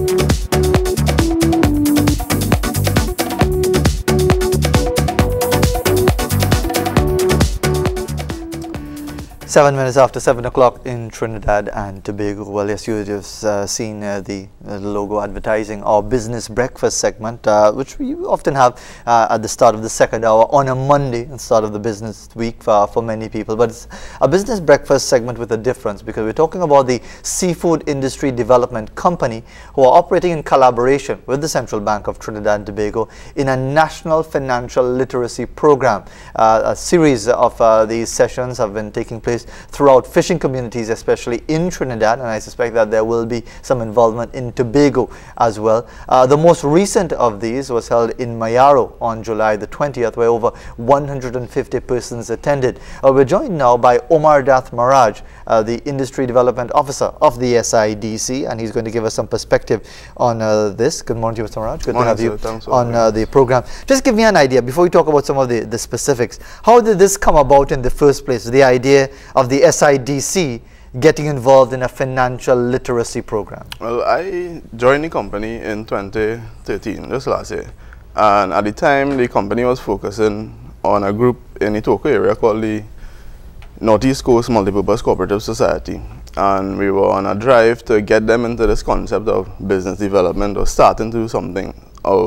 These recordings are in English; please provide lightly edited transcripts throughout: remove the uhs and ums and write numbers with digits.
Seven minutes after 7 o'clock in Trinidad and Tobago. Well, yes, you've just seen the logo advertising our business breakfast segment, which we often have at the start of the second hour on a Monday, and start of the business week for many people. But it's a business breakfast segment with a difference, because we're talking about the Seafood Industry Development Company, who are operating in collaboration with the Central Bank of Trinidad and Tobago in a national financial literacy program. A series of these sessions have been taking place throughout fishing communities, especially in Trinidad, and I suspect that there will be some involvement in Tobago as well. The most recent of these was held in Mayaro on July the 20th, where over 150 persons attended. We're joined now by Omar Dath Maraj, the Industry Development Officer of the SIDC, and he's going to give us some perspective on this. Good morning to you, Mr. Maraj. Good to have you on the program. Just give me an idea, before we talk about some of the specifics, how did this come about in the first place, the idea of the SIDC getting involved in a financial literacy program? Well, I joined the company in 2013, just last year. And at the time, the company was focusing on a group in the Toko area called the Northeast Coast Multipurpose Cooperative Society. And we were on a drive to get them into this concept of business development, or starting to do something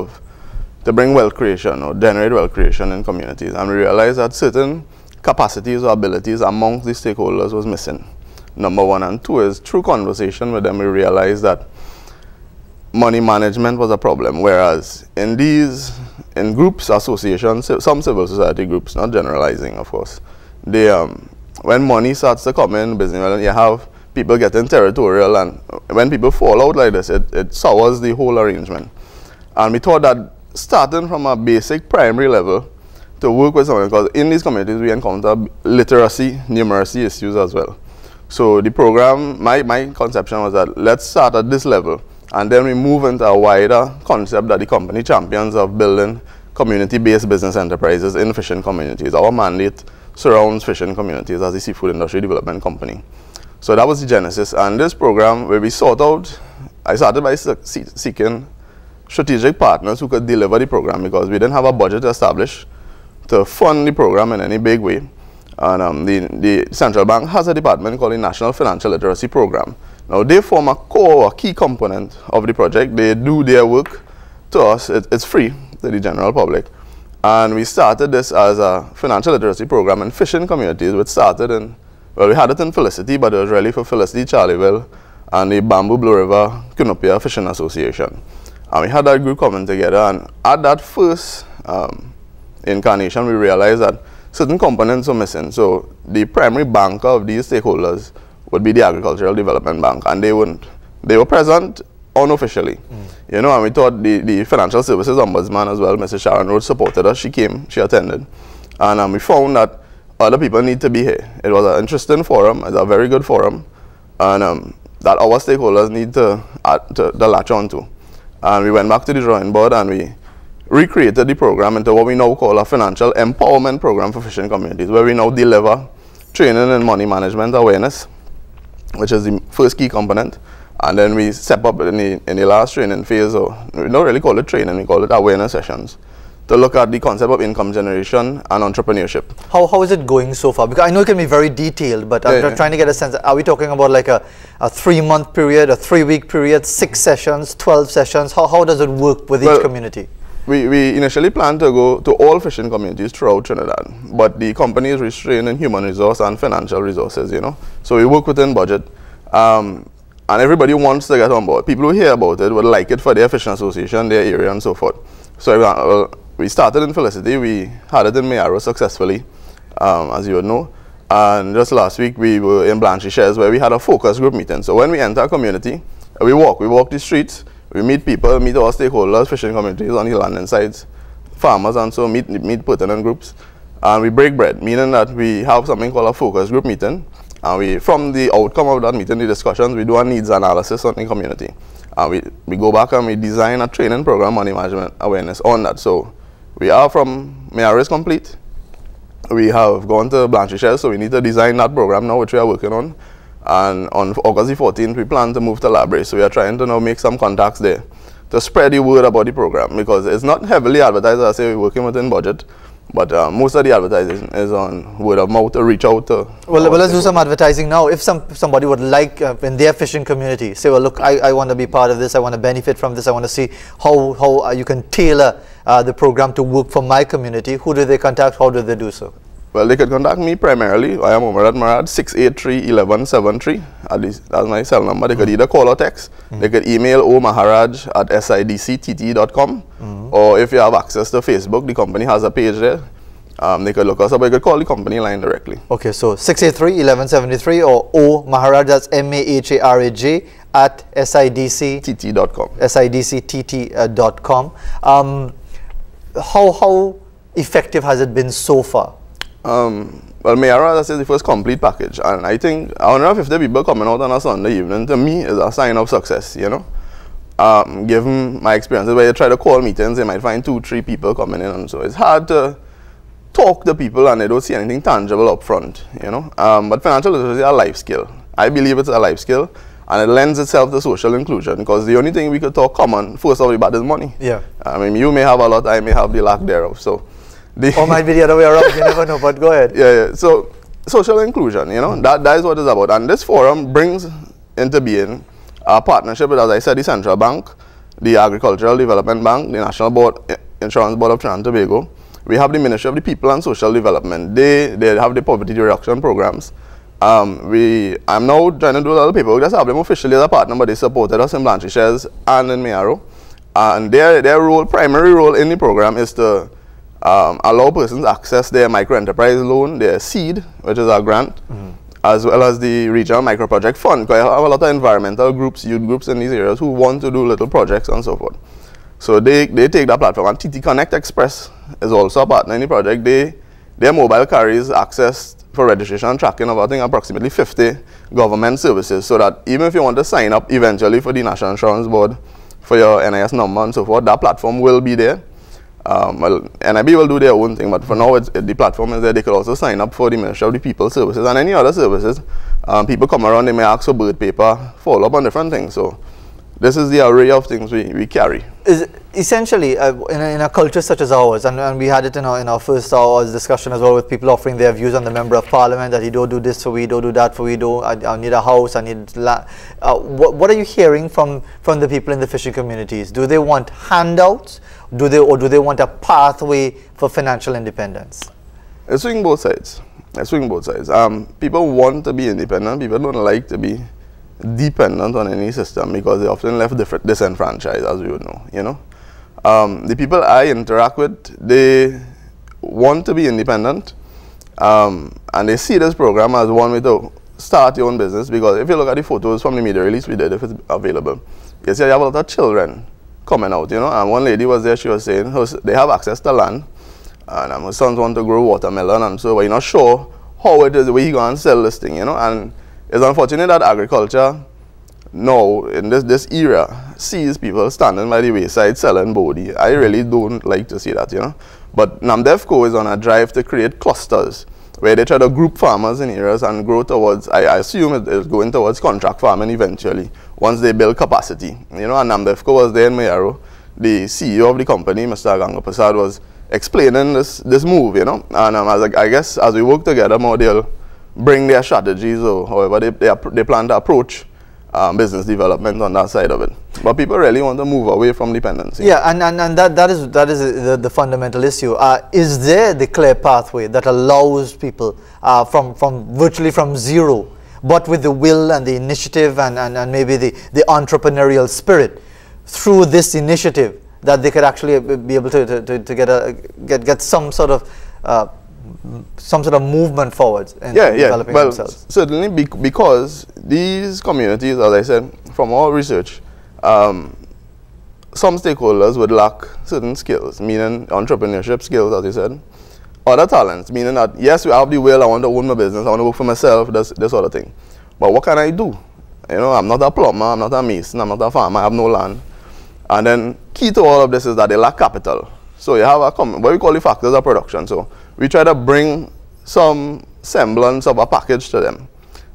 to bring wealth creation or generate wealth creation in communities. And we realized that certain capacities or abilities amongst the stakeholders was missing. Number one. And two is, through conversation with them, we realized that money management was a problem, whereas in groups, associations, some civil society groups, not generalizing of course, they when money starts to come in business, you have people getting territorial, and when people fall out like this, it sours the whole arrangement. And we thought that starting from a basic primary level to work with someone, because in these communities we encounter literacy, numeracy issues as well. So the program, my conception was that let's start at this level, and then we move into a wider concept that the company champions of building community-based business enterprises in fishing communities. Our mandate surrounds fishing communities as the Seafood Industry Development Company. So that was the genesis. And this program, where we sought out, I started by seeking strategic partners who could deliver the program, because we didn't have a budget established to fund the program in any big way. And the Central Bank has a department called the National Financial Literacy Program. Now they form a core, a key component of the project. They do their work to us. It's free to the general public. And we started this as a financial literacy program in fishing communities, which started in, well, we had it in Felicity, but it was really for Felicity, Charleville, and the Bamboo Blue River Cunupia Fishing Association. And we had that group coming together, and at that first incarnation, we realized that certain components were missing. So the primary banker of these stakeholders would be the Agricultural Development Bank, and they were present unofficially. You know, and we thought the Financial Services Ombudsman as well, Mrs. Sharon Rhodes, supported us. She came, she attended, and we found that other people need to be here. It was an interesting forum, it's a very good forum, and that our stakeholders need to latch on to. And we went back to the drawing board, and we recreated the program into what we now call a financial empowerment program for fishing communities, where we now deliver training in money management awareness, which is the first key component. And then we step up in the last training phase, or we don't really call it training, we call it awareness sessions, to look at the concept of income generation and entrepreneurship. How is it going so far? Because I know it can be very detailed, but I'm trying to get a sense. Are we talking about like a 3-month period, a 3-week period, 6 sessions, 12 sessions? How does it work with each community? We initially planned to go to all fishing communities throughout Trinidad, but the company is restrained in human resource and financial resources, you know. So we work within budget, and everybody wants to get on board. People who hear about it would like it for their fishing association, their area, and so forth. So we started in Felicity, we had it in Mayaro successfully, as you would know. And just last week we were in Blanchy Shares, where we had a focus group meeting. So when we enter a community, we walk the streets, we meet people, meet our stakeholders, fishing communities on the landing sites, farmers, and so meet pertinent groups. And we break bread, meaning that we have something called a focus group meeting. And from the outcome of that meeting, the discussions, we do a needs analysis on the community. And we go back and we design a training program, money management awareness on that. So we are from Mayaro is complete. We have gone to Blanchy Shares, so we need to design that program now, which we are working on. And on August the 14th, we plan to move to Library. So we are trying to now make some contacts there to spread the word about the program, because it's not heavily advertised. I say we're working within budget, but most of the advertising is on word of mouth to reach out to. Well, let's do some advertising now. If somebody would like in their fishing community, say, well, look, I want to be part of this. I want to benefit from this. I want to see how you can tailor the program to work for my community. Who do they contact? How do they do so? Well, they could contact me primarily. I am Omar Marad, 683-1173. At least that's my cell number. They could either call or text. They could email omaharaj@sidctt.com. Or if you have access to Facebook, the company has a page there. They could look us up. They could call the company line directly. Okay, so 683-1173 or O Maharaj, that's MAHARAJ at sidctt.com. sidctt.com. How effective has it been so far? Well, Mayara, that's the first complete package, and I think 150 people coming out on a Sunday evening, to me, is a sign of success, you know. Given my experiences, where you try to call meetings, they might find 2-3 people coming in, and so it's hard to talk to people and they don't see anything tangible up front, you know. But financial literacy is a life skill. I believe it's a life skill, and it lends itself to social inclusion, because the only thing we could talk common, first of all, about is money. Yeah. I mean, you may have a lot, I may have the lack thereof, so. Or might be the other way around, you never know, but go ahead. Yeah. So social inclusion, you know, that is what it's about. And this forum brings into being a partnership with, as I said, the Central Bank, the Agricultural Development Bank, the National Insurance Board of Trinidad and Tobago. We have the Ministry of the People and Social Development. They have the poverty reduction programs. I'm now trying to do a lot of paperwork. Just have them officially as a partner, but they supported us in Blanchie Shares and in Mayaro. And their primary role in the program is to allow persons access their micro-enterprise loan, their seed, which is our grant, as well as the regional micro-project fund. Because I have a lot of environmental groups, youth groups in these areas who want to do little projects and so forth. So they take that platform. And TT Connect Express is also a partner in the project. Their mobile carries access for registration and tracking of, I think, approximately 50 government services, so that even if you want to sign up eventually for the National Insurance Board for your NIS number and so forth, that platform will be there. Well, NIB will do their own thing, but for now, the platform is there. They could also sign up for the Ministry of the People services and any other services. People come around, they may ask for birth paper, follow up on different things. So this is the array of things we carry. Essentially, in a culture such as ours, and we had it in our first hour's discussion as well, with people offering their views on the Member of Parliament, that he don't do this for we, don't do that for we, I need a house, I need land. What are you hearing from the people in the fishing communities? Do they want handouts? Do they want a pathway for financial independence? It's swing both sides. People want to be independent. People don't like to be dependent on any system, because they're often left disenfranchised, as we would know, you know. The people I interact with, they want to be independent, and they see this program as one way to start your own business, because if you look at the photos from the media release we did, if it's available, you see you have a lot of children coming out, you know. And one lady was there, she was saying they have access to land, and her sons want to grow watermelon, and so we're not sure how it is the way he go and sell this thing, you know. And it's unfortunate that agriculture now, in this era, sees people standing by the wayside selling body. I really don't like to see that, you know. But NAMDEFCO is on a drive to create clusters where they try to group farmers in areas and grow towards, I assume it is going towards contract farming eventually, once they build capacity. You know, and NAMDEFCO was there in Mayaro. The CEO of the company, Mr. Ganga Prasad, was explaining this move, you know. And I guess as we work together more, they'll bring their strategies, or however they plan to approach business development on that side of it. But people really want to move away from dependency. Yeah, and that is the fundamental issue. Is there the clear pathway that allows people virtually from zero, but with the will and the initiative and maybe the entrepreneurial spirit through this initiative, that they could actually be able to get some sort of movement forward in developing themselves? Certainly, because these communities, as I said, from our research, some stakeholders would lack certain skills, meaning entrepreneurship skills, as you said, other talents, meaning that, yes, we have the will, I want to own my business, I want to work for myself, this sort of thing. But what can I do? You know, I'm not a plumber, I'm not a mason, I'm not a farmer, I have no land. And then, key to all of this is that they lack capital. So you have what we call the factors of production. So we try to bring some semblance of a package to them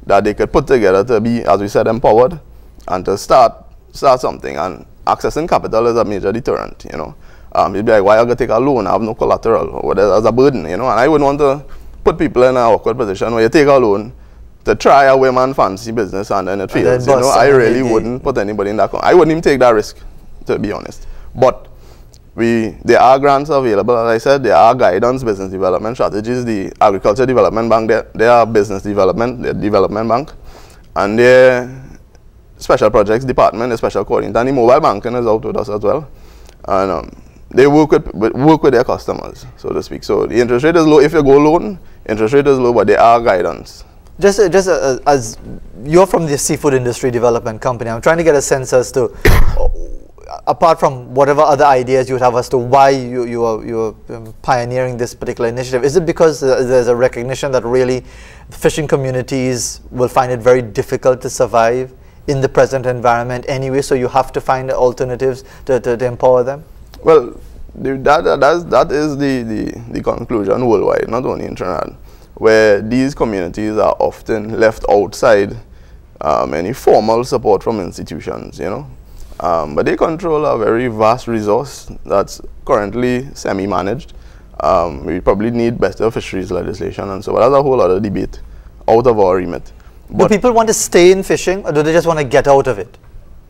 that they could put together to be, as we said, empowered and to start something. And accessing capital is a major deterrent, you know. You'd be like, why I gotta take a loan? I have no collateral, or whatever, as a burden, you know. And I wouldn't want to put people in an awkward position where you take a loan to try a women fancy business and then it fails. You know, I really wouldn't put anybody in that. I wouldn't even take that risk, to be honest. But there are grants available. As I said, there are guidance, business development strategies. The Agriculture Development Bank, they are business development, the development bank, and their special projects department, the special coordinator, and the mobile banking is out with us as well. And they work with their customers, so to speak. So the interest rate is low. If you go loan, interest rate is low, but there are guidance. Just as you're from the seafood industry development company, I'm trying to get a sense as to, apart from whatever other ideas you would have as to why you're pioneering this particular initiative, is it because there's a recognition that really fishing communities will find it very difficult to survive in the present environment anyway, so you have to find alternatives to empower them? Well, that is the conclusion worldwide, not only in Trinidad, where these communities are often left outside any formal support from institutions, you know. But they control a very vast resource that's currently semi-managed. We probably need better fisheries legislation, and so that's a whole other debate out of our remit. Do people want to stay in fishing, or do they just want to get out of it?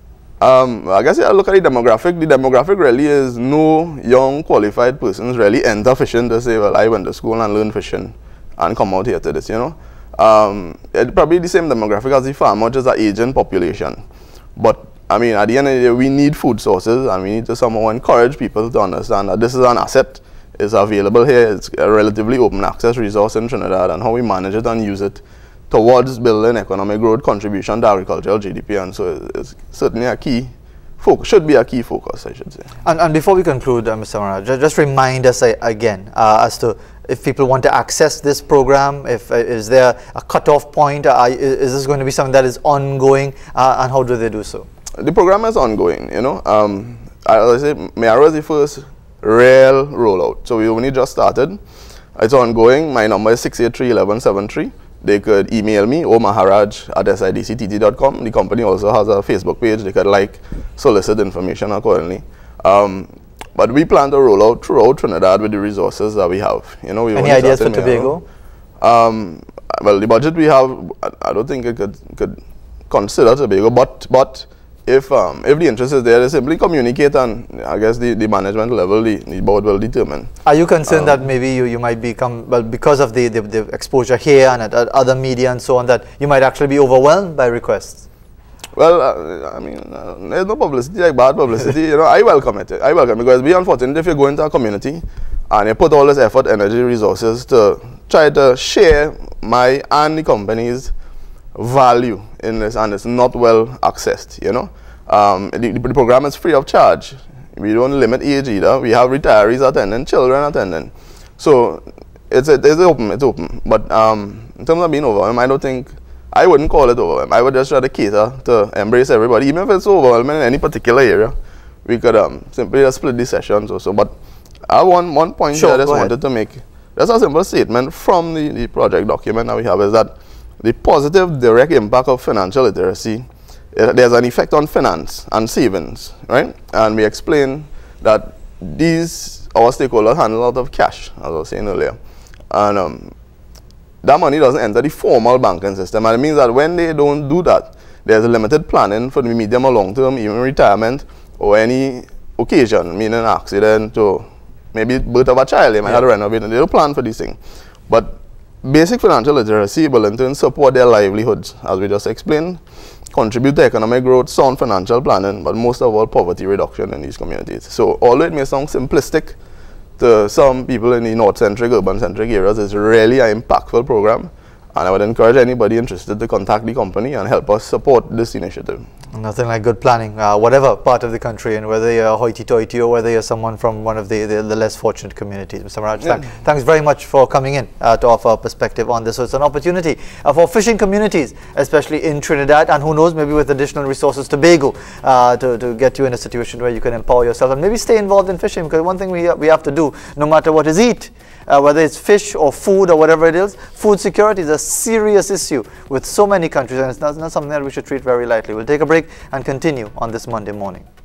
I guess you look at the demographic. The demographic really is no young qualified persons really enter fishing to say, well, I went to school and learned fishing and come out here to this, you know. It's probably the same demographic as the farmer, just an aging population. But I mean, at the end of the day, we need food sources, and we need to somehow encourage people to understand that this is an asset. It's available here. It's a relatively open access resource in Trinidad, and how we manage it and use it towards building economic growth, contribution to agricultural GDP, and so it's certainly a key focus, should be a key focus, I should say. And before we conclude, Mr. Maraj, just remind us again as to if people want to access this program, is there a cutoff point, is this going to be something that is ongoing, and how do they do so? The program is ongoing, you know. As I say, Mayaro is the first real rollout, so we only just started. It's ongoing. My number is 683-1173. They could email me, omaharaj@sidctt.com. The company also has a Facebook page. They could solicit information accordingly. But we plan to roll out throughout Trinidad with the resources that we have. You know, any ideas for Tobago? Well, the budget we have, I don't think it could consider Tobago, but if the interest is there, they simply communicate, and I guess the management level, the board will determine. Are you concerned that maybe you might become, well, because of the exposure here and at other media and so on, that you might actually be overwhelmed by requests? Well, I mean, there's no publicity like bad publicity. You know, I welcome it. I welcome it, because it'd be unfortunate if you go into a community and you put all this effort, energy, resources to try to share my and the company's value in this, and it's not well accessed, you know. The program is free of charge. We don't limit age either. We have retirees attending, children attending. So it's open. But in terms of being overwhelmed, I wouldn't call it overwhelmed. I would just try to cater to embrace everybody. Even if it's overwhelming in any particular area, we could simply just split the sessions or so. But I have one point I just wanted to make. Just a simple statement from the project document that we have is that the positive direct impact of financial literacy, there's an effect on finance and savings, right? And we explain that our stakeholders handle a lot of cash, as I was saying earlier. And that money doesn't enter the formal banking system. And it means that when they don't do that, there's a limited planning for the medium or long term, even retirement or any occasion, meaning an accident or maybe birth of a child, they might have to renovate, and they don't plan for these things. But basic financial literacy will in turn support their livelihoods, as we just explained, contribute to economic growth, sound financial planning, but most of all, poverty reduction in these communities. So although it may sound simplistic to some people in the north-centric, urban-centric areas, it's really an impactful program, and I would encourage anybody interested to contact the company and help us support this initiative. Nothing like good planning, whatever part of the country, and whether you're hoity-toity or whether you're someone from one of the less fortunate communities. Mr. Maraj, thanks very much for coming in to offer a perspective on this. So it's an opportunity for fishing communities, especially in Trinidad, and who knows, maybe with additional resources, Tobago, to get you in a situation where you can empower yourself and maybe stay involved in fishing, because one thing we have to do, no matter what is eat, whether it's fish or food or whatever it is, food security is a serious issue with so many countries, and it's not something that we should treat very lightly. We'll take a break and continue on this Monday morning.